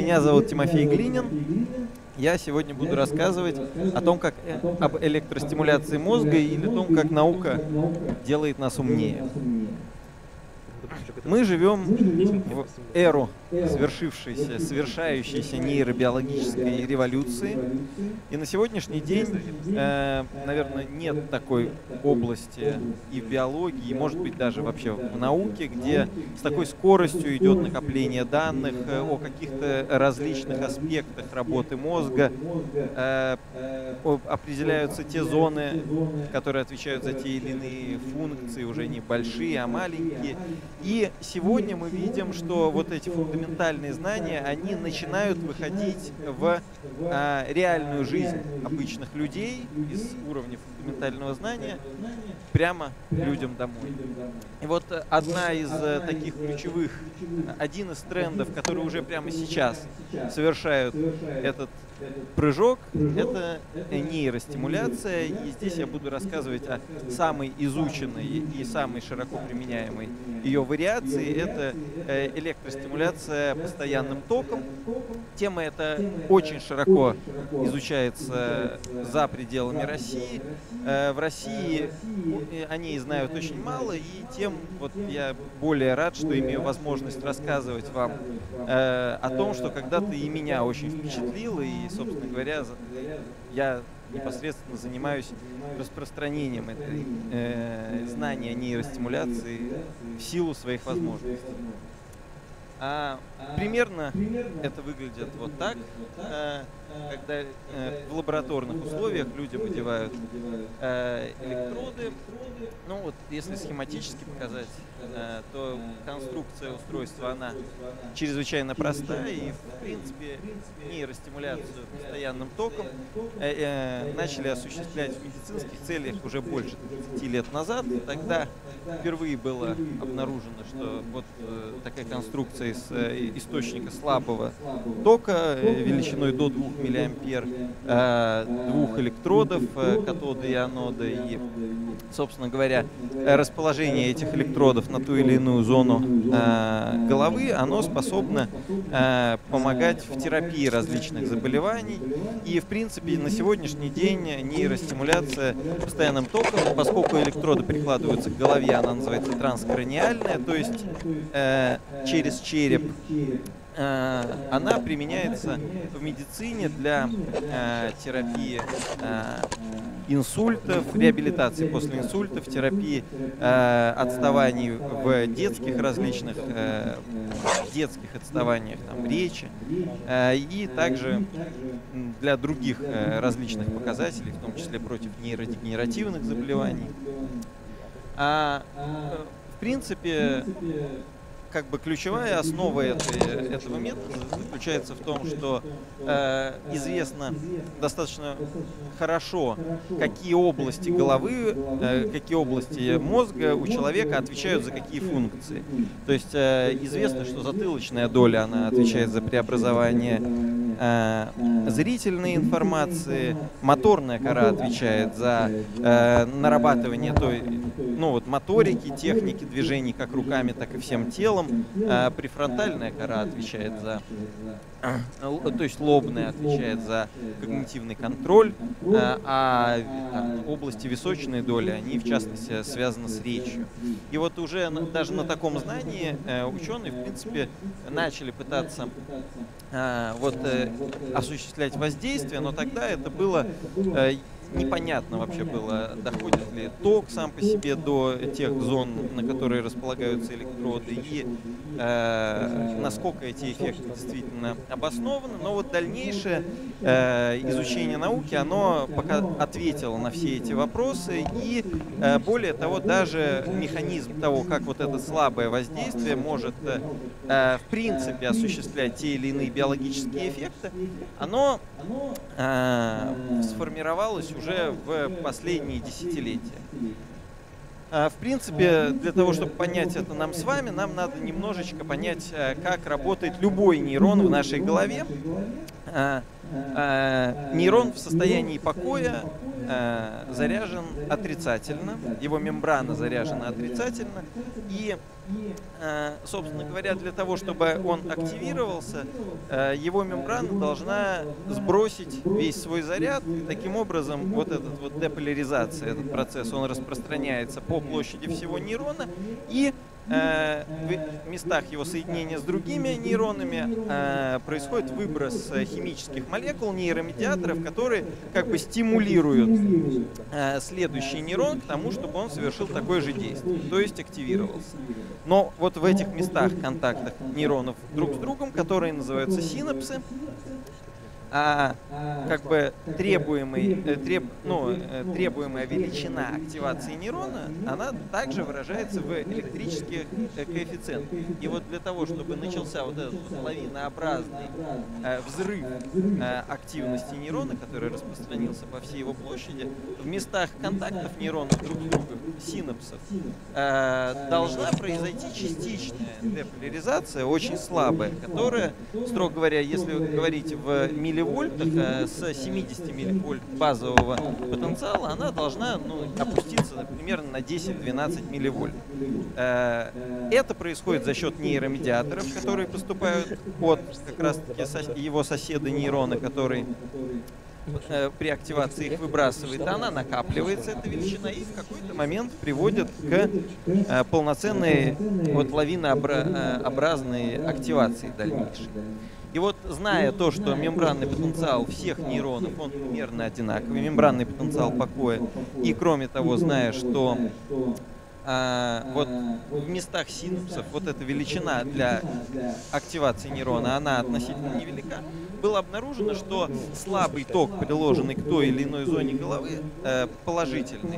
Меня зовут Тимофей Глинин. Я сегодня буду рассказывать о том, как об электростимуляции мозга или о том, как наука делает нас умнее. Мы живем в эру совершающейся нейробиологической революции. И на сегодняшний день, наверное, нет такой области и в биологии, и, может быть, даже вообще в науке, где с такой скоростью идет накопление данных о каких-то различных аспектах работы мозга, определяются те зоны, которые отвечают за те или иные функции, уже не большие, а маленькие. И сегодня мы видим, что вот эти фундаментальные знания, они начинают выходить в реальную жизнь обычных людей из уровня фундаментального знания прямо людям домой. И вот один из трендов, которые уже прямо сейчас совершают этот прыжок, это нейростимуляция. И здесь я буду рассказывать о самой изученной и самой широко применяемой ее вариации. Это электростимуляция постоянным током. Тема эта очень широко изучается за пределами России. В России о ней знают очень мало, и тем вот я более рад, что имею возможность рассказывать вам о том, что когда-то и меня очень впечатлило, и, собственно говоря, я непосредственно занимаюсь распространением этой знания о нейростимуляции в силу своих возможностей. Примерно это выглядит вот так, когда в лабораторных условиях людям одевают электроды. Ну вот, если схематически показать, то конструкция устройства, она чрезвычайно простая, и в принципе нейростимуляцию постоянным током начали осуществлять в медицинских целях уже больше 30 лет назад. Тогда впервые было обнаружено, что вот такая конструкция из источника слабого тока величиной до 2 миллиампер, двух электродов, катода и анода, и, собственно говоря, расположение этих электродов на ту или иную зону головы, оно способно помогать в терапии различных заболеваний. И, в принципе, на сегодняшний день нейростимуляция постоянным током, поскольку электроды прикладываются к голове, она называется транскраниальная, то есть через череп, она применяется в медицине для терапии инсультов, реабилитации после инсультов, терапии отставаний в детских различных детских отставаниях речи, и также для других различных показателей, в том числе против нейродегенеративных заболеваний. В принципе, как бы ключевая основа этого метода заключается в том, что известно достаточно хорошо, какие области головы, какие области мозга у человека отвечают за какие функции. То есть известно, что затылочная доля, она отвечает за преобразование зрительной информации, моторная кора отвечает за нарабатывание той, моторики, техники движений как руками, так и всем телом. Префронтальная кора отвечает то есть лобная отвечает за когнитивный контроль, а области височной доли, они в частности связаны с речью. И вот уже даже на таком знании ученые, в принципе, начали пытаться осуществлять воздействие, но тогда это было непонятно вообще было, доходит ли ток сам по себе до тех зон, на которые располагаются электроды, и насколько эти эффекты действительно обоснованы. Но вот дальнейшее изучение науки, оно пока ответило на все эти вопросы, и более того, даже механизм того, как вот это слабое воздействие может в принципе осуществлять те или иные биологические эффекты, оно сформировалось уже в последние десятилетия. В принципе, для того, чтобы понять это нам с вами, нам надо немножечко понять, как работает любой нейрон в нашей голове. Нейрон в состоянии покоя заряжен отрицательно, его мембрана заряжена отрицательно, и, собственно говоря, для того, чтобы он активировался, его мембрана должна сбросить весь свой заряд. Таким образом, вот этот вот деполяризация, этот процесс, он распространяется по площади всего нейрона, и в местах его соединения с другими нейронами происходит выброс химических молекул, нейромедиаторов, которые как бы стимулируют следующий нейрон к тому, чтобы он совершил такое же действие, то есть активировался. Но вот в этих местах, контактах нейронов друг с другом, которые называются синапсы, как бы требуемая величина активации нейрона, она также выражается в электрических коэффициентах. И вот для того, чтобы начался вот этот вот лавинообразный взрыв активности нейрона, который распространился по всей его площади, в местах контактов нейронов друг с другом, синапсов, должна произойти частичная деполяризация, очень слабая, которая, строго говоря, если говорить в милливольтах, с 70 милливольт базового потенциала, она должна опуститься примерно на 10-12 милливольт. Это происходит за счет нейромедиаторов, которые поступают от как раз-таки его соседа нейрона, который при активации их выбрасывает, она накапливается, эта величина, и в какой-то момент приводит к полноценной вот лавинообразной активации дальнейшей. И вот, зная то, что мембранный потенциал всех нейронов, он примерно одинаковый, мембранный потенциал покоя, и кроме того, зная, что вот в местах синапсов вот эта величина для активации нейрона, она относительно невелика, было обнаружено, что слабый ток, приложенный к той или иной зоне головы, положительный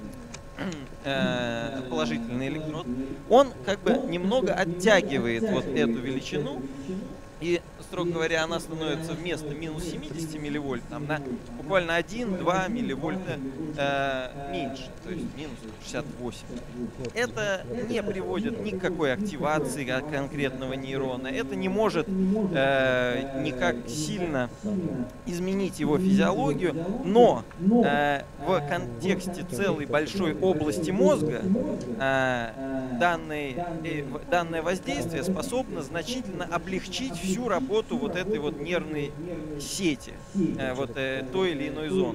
электрод, он как бы немного оттягивает вот эту величину, и, строго говоря, она становится вместо минус 70 милливольт на буквально 1-2 милливольта меньше, то есть минус 68. Это не приводит ни к какой активации конкретного нейрона, это не может никак сильно изменить его физиологию, но в контексте целой большой области мозга данное воздействие способно значительно облегчить всю работу вот этой вот нервной сети, вот той или иной зоны.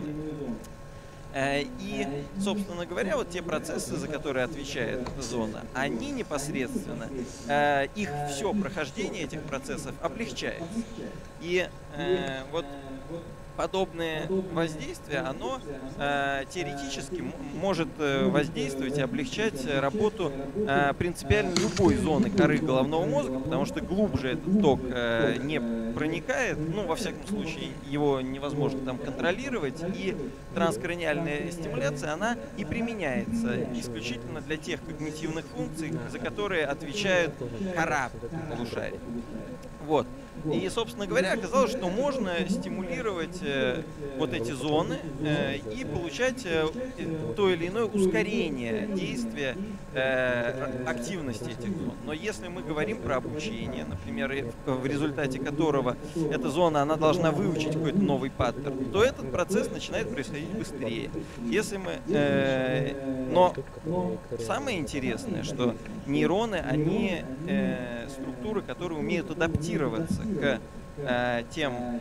И, собственно говоря, вот те процессы, за которые отвечает эта зона, они непосредственно, их все прохождение этих процессов облегчается. И вот подобное воздействие, оно теоретически может воздействовать и облегчать работу принципиально любой зоны коры головного мозга, потому что глубже этот ток не проникает, во всяком случае, его невозможно там контролировать, и транскраниальная стимуляция, она и применяется исключительно для тех когнитивных функций, за которые отвечает кора полушария. Вот. И, собственно говоря, оказалось, что можно стимулировать вот эти зоны и получать то или иное ускорение действия активности этих зон. Но если мы говорим про обучение, например, в результате которого эта зона, она должна выучить какой-то новый паттерн, то этот процесс начинает происходить быстрее. Если мы, но самое интересное, что нейроны, они структуры, которые умеют адаптироваться к тем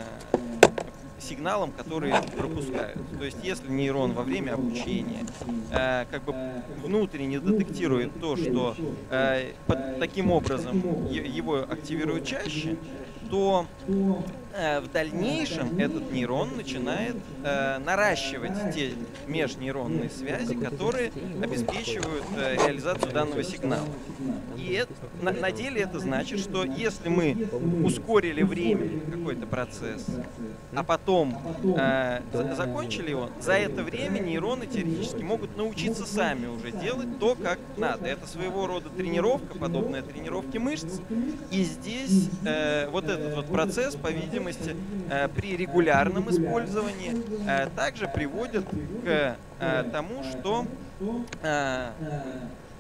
сигналам, которые пропускают. То есть, если нейрон во время обучения как бы внутренне детектирует то, что таким образом его активируют чаще, то в дальнейшем этот нейрон начинает наращивать те межнейронные связи, которые обеспечивают реализацию данного сигнала. И на деле это значит, что если мы ускорили временем какой-то процесс, а потом закончили его, за это время нейроны теоретически могут научиться сами уже делать то, как надо. Это своего рода тренировка, подобная тренировке мышц. И здесь вот этот вот процесс, по-видимому, при регулярном использовании также приводит к тому, что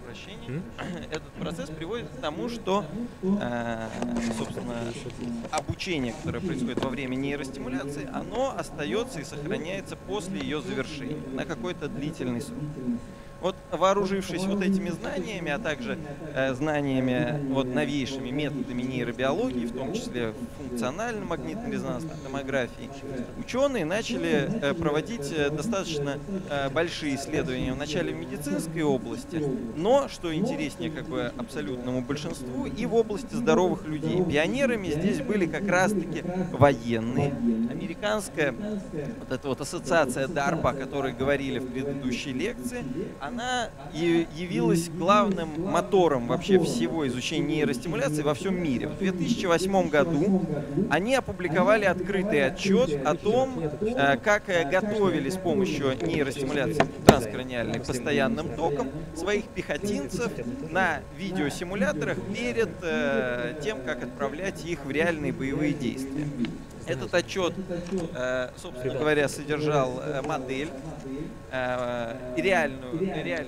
прощения. Этот процесс приводит к тому, что, собственно, обучение, которое происходит во время нейростимуляции, оно остается и сохраняется после ее завершения на какой-то длительный срок. Вот, вооружившись вот этими знаниями, а также знаниями, вот, новейшими методами нейробиологии, в том числе функциональной магнитно-резонансной томографии, ученые начали проводить достаточно большие исследования вначале в медицинской области, но, что интереснее как бы абсолютному большинству, и в области здоровых людей. Пионерами здесь были как раз-таки военные. Американская вот эта вот ассоциация DARPA, о которой говорили в предыдущей лекции, она явилась главным мотором вообще всего изучения нейростимуляции во всем мире. В 2008 году они опубликовали открытый отчет о том, как готовили с помощью нейростимуляции транскраниальной постоянным током своих пехотинцев на видеосимуляторах перед тем, как отправлять их в реальные боевые действия. Этот отчет, собственно говоря, содержал модель, реальная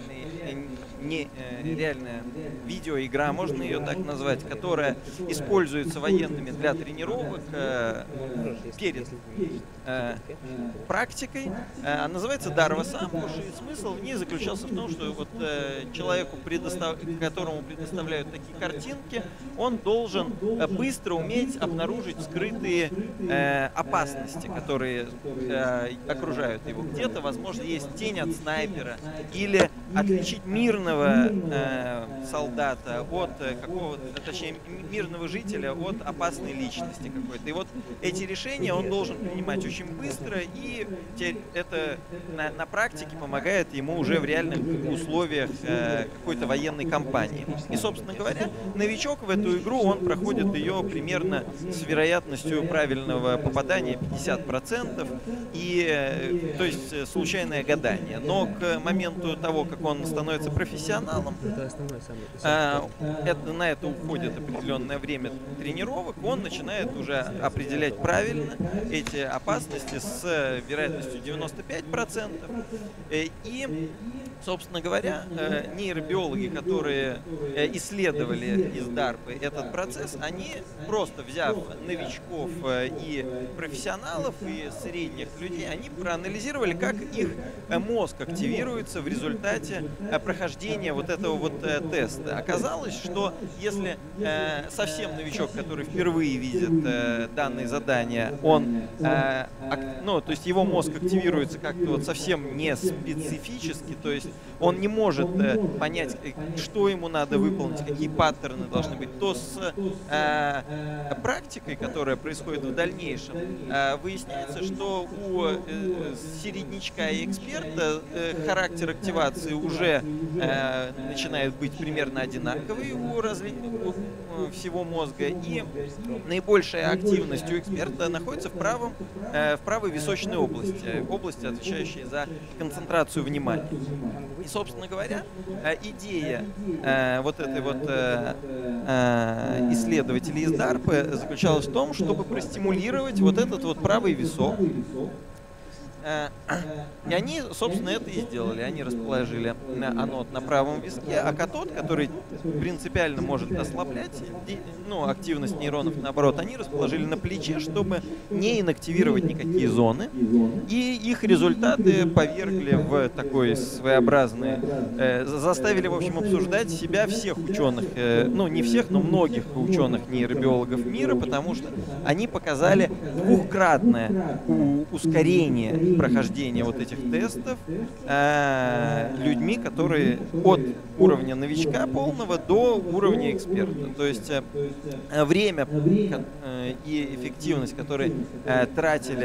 видеоигра, можно ее так назвать, которая используется военными для тренировок перед практикой. Называется Darvas Ambush, и смысл в ней заключался в том, что вот человеку, которому предоставляют такие картинки, он должен быстро уметь обнаружить скрытые опасности, которые окружают его. Где-то, возможно, есть тень от снайпера, или отличить мирного солдата от какого-то, точнее, мирного жителя от опасной личности какой-то. И вот эти решения он должен принимать очень быстро, и это на практике помогает ему уже в реальных условиях какой-то военной кампании. И, собственно говоря, новичок в эту игру, он проходит ее примерно с вероятностью правильного попадания 50%, и, то есть случайное гадание. Но к моменту того, как он становится профессионалом, на это уходит определенное время тренировок, он начинает уже определять правильно эти опасности с вероятностью 95%. И, собственно говоря, нейробиологи, которые исследовали из DARPA этот процесс, они, просто взяв новичков и профессионалов, и средних людей, они проанализировали, как их мозг активируется в результате прохождения вот этого вот теста. Оказалось, что если совсем новичок, который впервые видит данные задания, он, то есть его мозг активируется как-то вот совсем не специфически, то есть он не может понять, что ему надо выполнить, какие паттерны должны быть, то с практикой, которая происходит в дальнейшем, выясняется, что у середнячка и эксперта характер активации уже начинает быть примерно одинаковый у всего мозга, и наибольшая активность у эксперта находится в правой височной области, отвечающей за концентрацию внимания. И, собственно говоря, идея вот этой вот исследователей из DARPA заключалась в том, чтобы простимулировать вот этот вот правый висок. И они, собственно, это и сделали. Они расположили анод на правом виске, а катод, который принципиально может ослаблять активность нейронов, наоборот, они расположили на плече, чтобы не инактивировать никакие зоны. И их результаты повергли в такой своеобразный... заставили, в общем, обсуждать себя всех ученых, не всех, но многих ученых-нейробиологов мира, потому что они показали двухкратное ускорение прохождения вот этих тестов людьми, которые от уровня новичка полного до уровня эксперта. То есть время и эффективность, которые тратили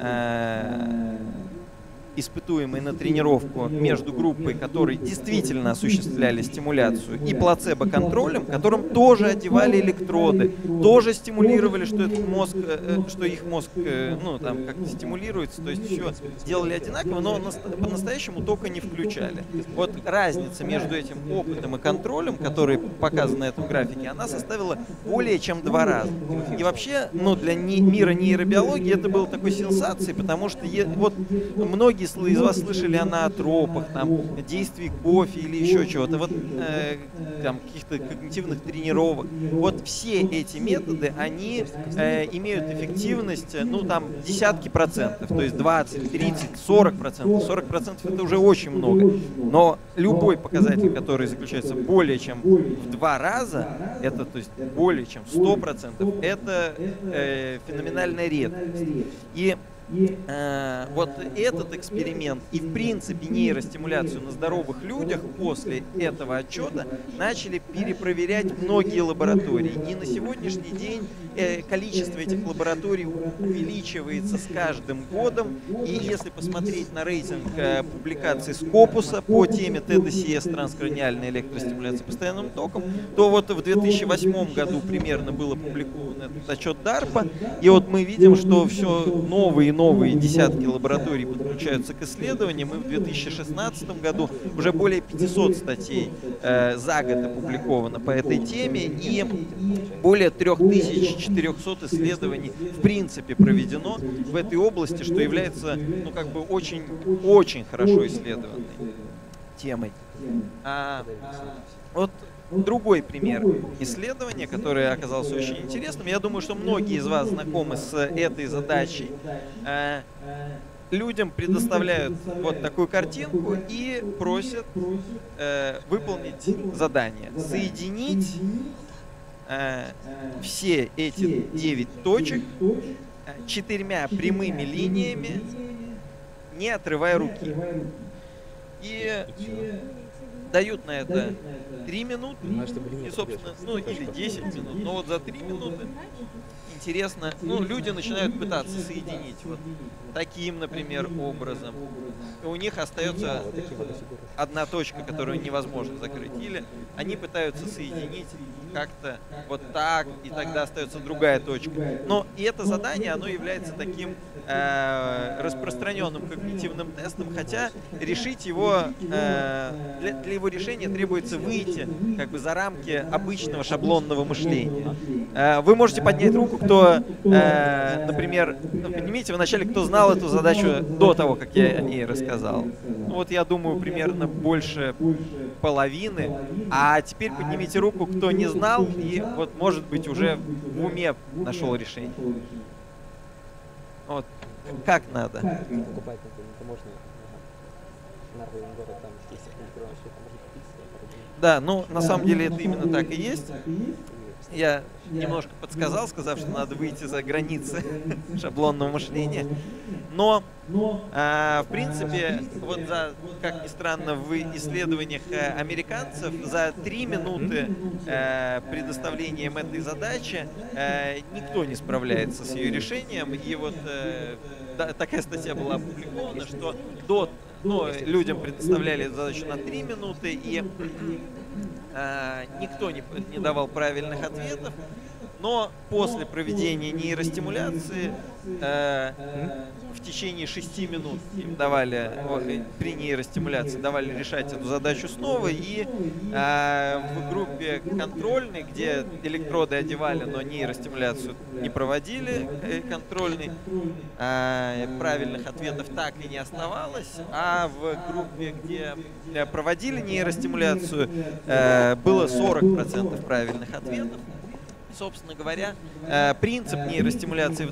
испытуемые на тренировку между группой, которые действительно осуществляли стимуляцию, и плацебо-контролем, которым тоже одевали электроды, тоже стимулировали, что этот мозг, что их мозг, как-то стимулируется, то есть все делали одинаково, но по-настоящему тока не включали. Вот разница между этим опытом и контролем, который показан на этом графике, она составила более чем 2 раза. И вообще, для мира нейробиологии это было такой сенсацией, потому что вот многие многие из вас слышали о ноотропах, там, действии кофе или еще чего-то, вот там каких-то когнитивных тренировок. Вот все эти методы, они имеют эффективность, ну там, десятки процентов, то есть 20, 30, 40%. 40% это уже очень много. Но любой показатель, который заключается более чем в 2 раза, это, то есть, более чем 100%, это феноменальная редкость. И вот этот эксперимент и, в принципе, нейростимуляцию на здоровых людях после этого отчета начали перепроверять многие лаборатории. И на сегодняшний день количество этих лабораторий увеличивается с каждым годом. И если посмотреть на рейтинг публикаций Scopus по теме TDCS, транскраниальная электростимуляция постоянным током, то вот в 2008 году примерно был опубликован этот отчет DARPA. И вот мы видим, что все новые и новые десятки лабораторий подключаются к исследованиям, и в 2016 году уже более 500 статей за год опубликовано по этой теме, и более 3400 исследований в принципе проведено в этой области, что является, ну, как бы очень хорошо исследованной темой. Вот другой пример исследования, которое оказалось очень интересным. Я думаю, что многие из вас знакомы с этой задачей. Людям предоставляют вот такую картинку и просят выполнить задание. Соединить все эти 9 точек 4 прямыми линиями, не отрывая руки. И дают на это 3 минуты, и, собственно, ну, или 10 минут, но вот за 3 минуты интересно, ну, люди начинают пытаться соединить вот таким, например, образом. И у них остается одна точка, которую невозможно закрыть. Или они пытаются соединить как-то вот так, и тогда остается другая точка. Но и это задание, оно является таким распространенным когнитивным тестом, хотя решить его, для его решения требуется выйти как бы за рамки обычного шаблонного мышления. Вы можете поднять руку, кто, например, поднимите вначале, кто знал эту задачу до того, как я о ней рассказал. Ну, вот я думаю, примерно больше половины. А теперь поднимите руку, кто не знал и вот, может быть, уже в уме нашел решение. Вот. Как надо? Да, ну, на самом деле это именно так и есть. Я немножко подсказал, сказав, что надо выйти за границы шаблонного мышления. Но, в принципе, вот за, как ни странно, в исследованиях американцев за 3 минуты предоставлением этой задачи никто не справляется с ее решением. И вот такая статья была опубликована, что людям предоставляли задачу на 3 минуты, и никто не давал правильных ответов, но после проведения нейростимуляции в течение 6 минут им давали, при нейростимуляции давали решать эту задачу снова, и в группе контрольной, где электроды одевали, но нейростимуляцию не проводили контрольной, правильных ответов так и не оставалось, а в группе, где проводили нейростимуляцию, было 40% правильных ответов. Собственно говоря, принцип нейростимуляции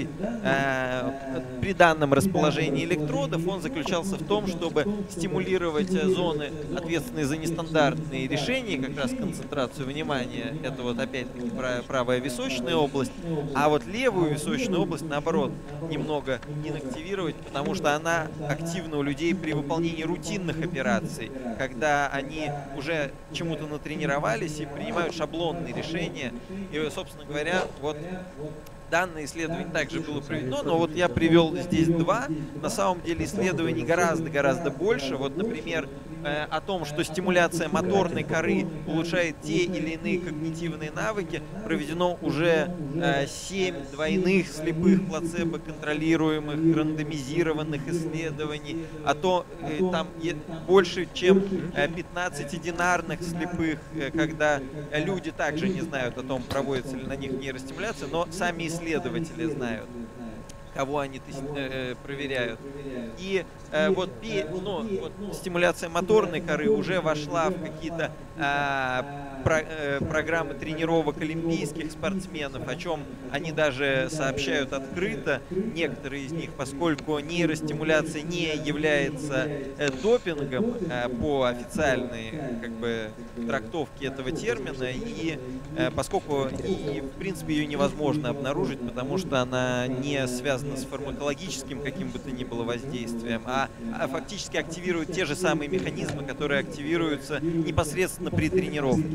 при данном расположении электродов, он заключался в том, чтобы стимулировать зоны, ответственные за нестандартные решения, как раз концентрацию внимания, это вот опять-таки правая височная область, а вот левую височную область, наоборот, немного инактивировать, потому что она активна у людей при выполнении рутинных операций, когда они уже чему-то натренировались и принимают шаблонные решения. И, собственно говоря, вот данное исследование также было проведено, но вот я привел здесь 2. На самом деле исследований гораздо больше. Вот, например, о том, что стимуляция моторной коры улучшает те или иные когнитивные навыки, проведено уже 7 двойных слепых плацебо-контролируемых рандомизированных исследований, а то там больше, чем 15 одинарных слепых, когда люди также не знают о том, проводится ли на них нейростимуляция, но сами исследователи знают, кого они проверяют. И вот стимуляция моторной коры уже вошла в какие-то программы тренировок олимпийских спортсменов, о чем они даже сообщают открыто, некоторые из них, поскольку нейростимуляция не является допингом по официальной трактовке этого термина, и поскольку в принципе ее невозможно обнаружить, потому что она не связана с фармакологическим каким бы то ни было воздействием, а фактически активирует те же самые механизмы, которые активируются непосредственно при тренировке.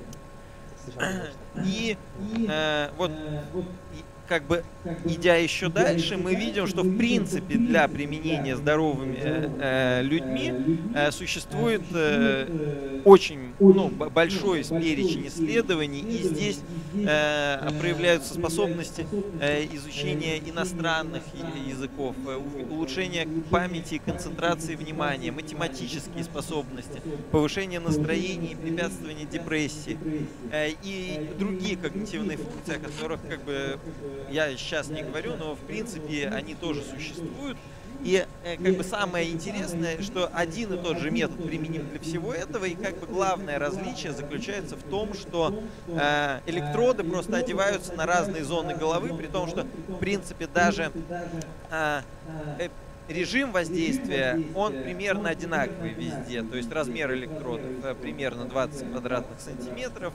И идя еще дальше, мы видим, что в принципе для применения здоровыми людьми существует очень большой перечень исследований, и здесь проявляются способности изучения иностранных языков, улучшения памяти и концентрации внимания, математические способности, повышение настроения и препятствование депрессии и другие когнитивные функции, о которых я сейчас не говорю, но в принципе они тоже существуют. И самое интересное, что один и тот же метод применим для всего этого, и главное различие заключается в том, что электроды просто одеваются на разные зоны головы, при том, что в принципе даже режим воздействия, он примерно одинаковый везде, то есть размер электродов примерно 20 квадратных сантиметров,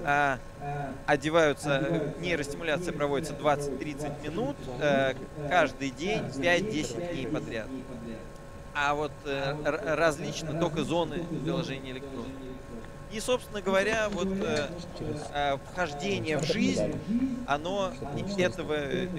одеваются, нейростимуляция проводится 20-30 минут каждый день, 5-10 дней подряд. А вот различны только зоны приложения электродов. И, собственно говоря, вхождение в жизнь, оно этого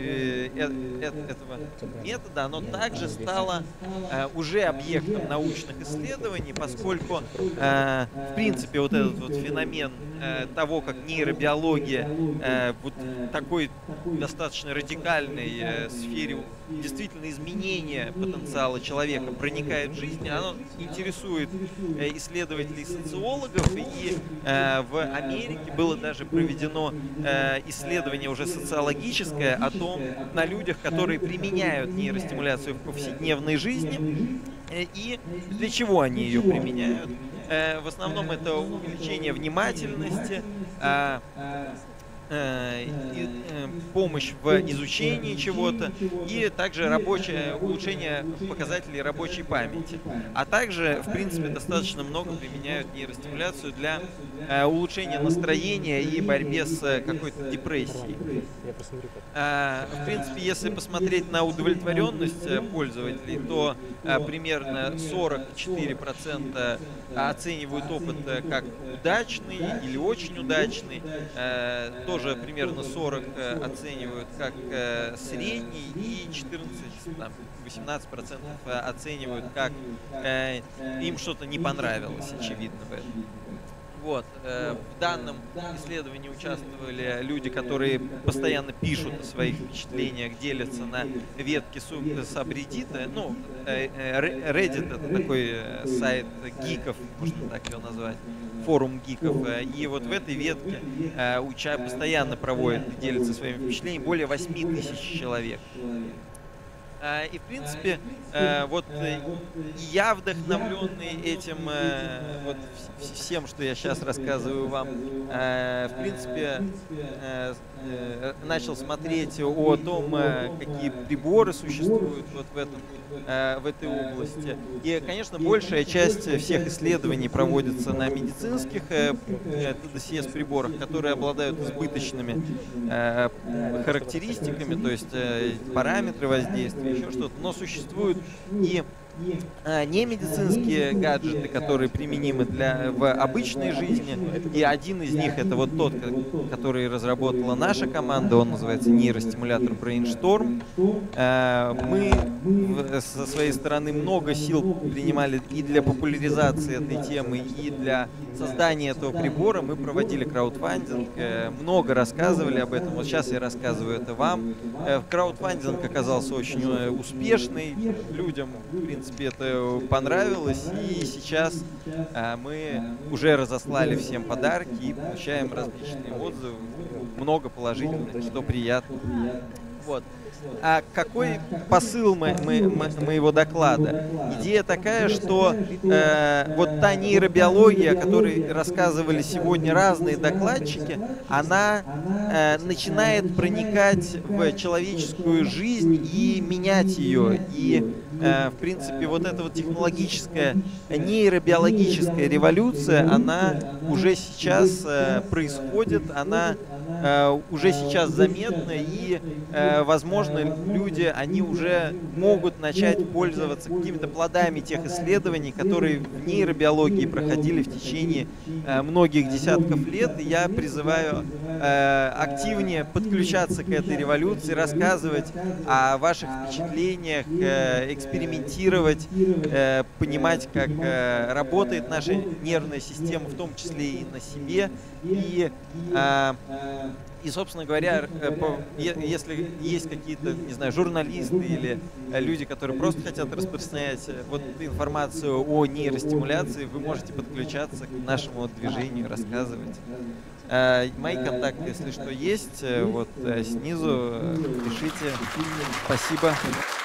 метода, оно также стало уже объектом научных исследований, поскольку, в принципе, вот этот феномен того, как нейробиология в такой достаточно радикальной сфере действительно изменения потенциала человека проникает в жизнь, оно интересует исследователей и социологов, и в Америке было даже проведено исследование уже социологическое о том, на людях, которые применяют нейростимуляцию в повседневной жизни, и для чего они ее применяют. В основном это увеличение внимательности, помощь в изучении чего-то и также улучшение показателей рабочей памяти. А также, в принципе, достаточно много применяют нейростимуляцию для улучшения настроения и борьбе с какой-то депрессией. В принципе, если посмотреть на удовлетворенность пользователей, то примерно 44% оценивают опыт как удачный или очень удачный, тоже примерно 40 оценивают как средний, и 18% оценивают как им что-то не понравилось, очевидно в этом. В данном исследовании участвовали люди, которые постоянно пишут о своих впечатлениях, делятся на ветке сабреддита. Reddit — это такой сайт гиков, можно так его назвать, форум гиков. И вот в этой ветке постоянно проводят и делятся своими впечатлениями более 8 тысяч человек. И, в принципе, я, вдохновленный этим, всем, что я сейчас рассказываю вам, в принципе, начал смотреть о том, какие приборы существуют в этой области. И, конечно, большая часть всех исследований проводится на медицинских TDCS-приборах, которые обладают избыточными характеристиками, то есть параметры воздействия, еще что-то. Но существуют и не медицинские гаджеты, которые применимы в обычной жизни. И один из них — это вот тот, который разработала наша команда, он называется нейростимулятор Brainstorm. Мы со своей стороны много сил принимали и для популяризации этой темы, и для создания этого прибора. Мы проводили краудфандинг, много рассказывали об этом. Вот сейчас я рассказываю это вам. Краудфандинг оказался очень успешный, людям, в принципе, это понравилось, и сейчас мы уже разослали всем подарки и получаем различные отзывы, много положительных, что приятно. Вот. А какой посыл моего доклада? Идея такая, что вот та нейробиология, о которой рассказывали сегодня разные докладчики, она начинает проникать в человеческую жизнь и менять ее. И, в принципе, вот эта вот технологическая, нейробиологическая революция, она уже сейчас происходит, она уже сейчас заметна, и, возможно, люди, они уже могут начать пользоваться какими-то плодами тех исследований, которые в нейробиологии проходили в течение многих десятков лет. И я призываю активнее подключаться к этой революции, рассказывать о ваших впечатлениях, экспериментировать, понимать, как работает наша нервная система, в том числе и на себе. И, собственно говоря, если есть какие-то, не знаю, журналисты или люди, которые просто хотят распространять вот информацию о нейростимуляции, вы можете подключаться к нашему движению, рассказывать. Мои контакты, если что, есть, вот снизу, пишите. Спасибо.